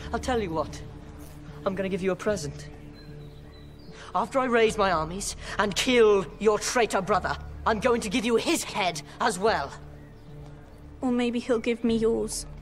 I'll tell you what. I'm gonna give you a present. After I raise my armies and kill your traitor brother, I'm going to give you his head as well. Or maybe he'll give me yours.